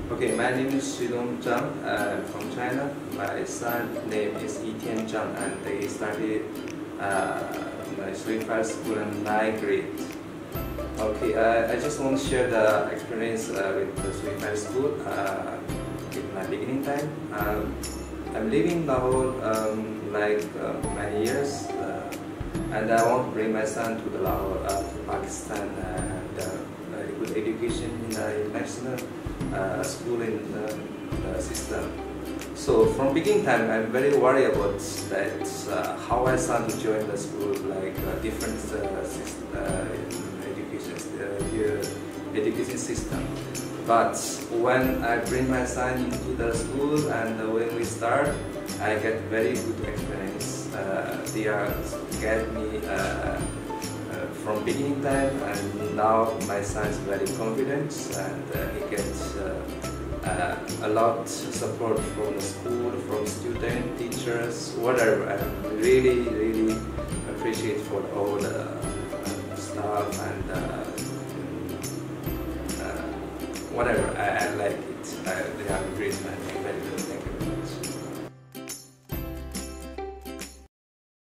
Okay, my name is Xudong Zhang. I'm from China. My son name is Yitian Zhang, and they started my Choueifat school in 9th grade. Okay, I just want to share the experience with the Choueifat school in my beginning time. I'm living in Lahore many years, and I want to bring my son to the Lahore, to Pakistan, and very good education in the international school in the system. So from beginning time, I'm very worried about that how my son to join the school, different education system. But when I bring my son into the school and when we start, I get very good experience. They are get me from beginning time, and now my son is very confident, and he gets a lot support from the school, from students, teachers, whatever. I really appreciate for all the staff and whatever. I like it. They are great, man. Very good. Thank you very much.